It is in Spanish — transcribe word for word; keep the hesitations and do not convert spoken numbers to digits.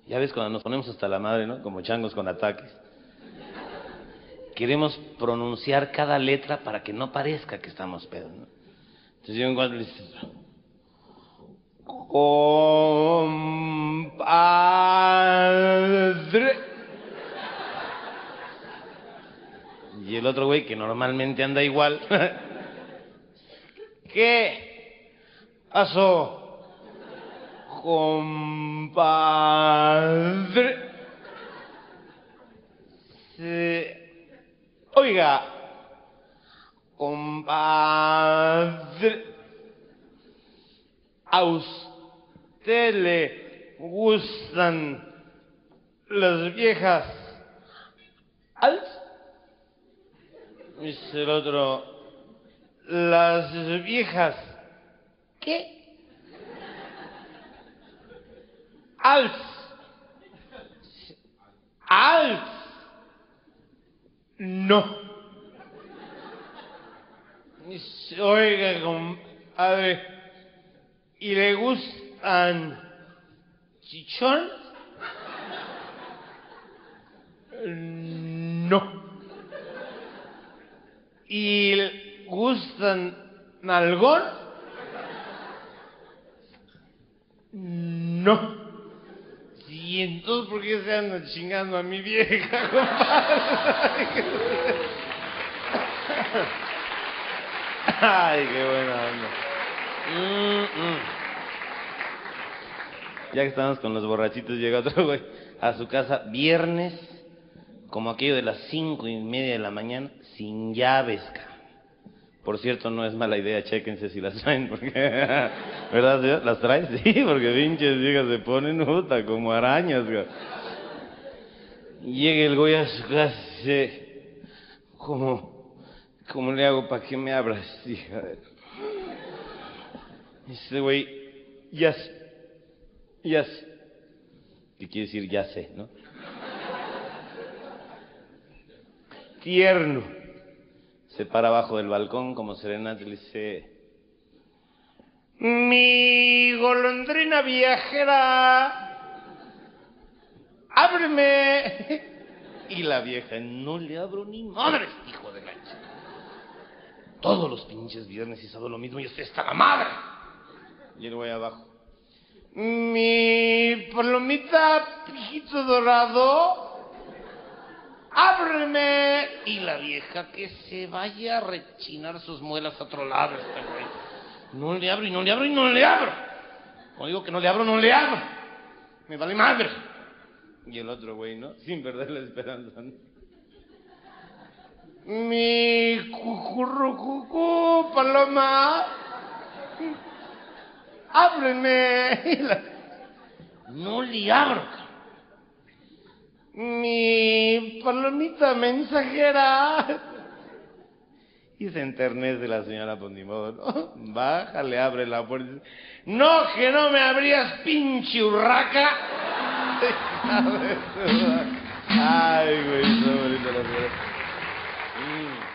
Ya ves cuando nos ponemos hasta la madre, ¿no? Como changos con ataques. Queremos pronunciar cada letra para que no parezca que estamos pedos, ¿no? Entonces yo en cuanto le dice... Compadre. Y el otro güey, que normalmente anda igual... ¿Qué pasó, compadre? Se... Oiga, compadre, ¿a usted le gustan las viejas altas? Dice el otro, las viejas, ¿qué? Alts. Alts. No. Dice, oiga, compadre, ¿y le gustan chichón? No. ¿Y le gustan nalgón? No. Sí, entonces, ¿por qué se andan chingando a mi vieja, compadre? Ay, qué buena onda. Mm, mm. Ya que estamos con los borrachitos, llega otro güey a su casa viernes, como aquello de las cinco y media de la mañana, sin llaves, cabrón. Por cierto, no es mala idea, chéquense si las traen, porque... ¿Verdad, señor? ¿Las traes? Sí, porque pinches viejas se ponen, puta, como arañas, cabrón. Llega el güey a su casa y dice... ¿Cómo, cómo le hago para que me abras, hija? Dice, güey, ya sé, ya sé. ¿Qué quiere decir ya sé, no? Tierno. Se para abajo del balcón como serenata y le dice... Mi golondrina viajera, ábreme. Y la vieja, no le abro ni madres, hijo de la ch... Todos los pinches viernes y sábado lo mismo y usted está la madre. Y el güey abajo. Mi palomita, pijito dorado, ábreme. Y la vieja, que se vaya a rechinar sus muelas a otro lado este güey. No le abro y no le abro y no le abro. Como digo que no le abro, no le abro. Me vale madre. Y el otro güey, ¿no? Sin perder la esperanza, ¿no? Mi cucurrucucú, paloma, ábreme. Y la... No le abro. Mi palomita mensajera. Y se enternece la señora, pues ni modo, ¿no? Baja, le abre la puerta. No, que no me abrías, pinche urraca. Ay, güey, está bonita la señora. Mm.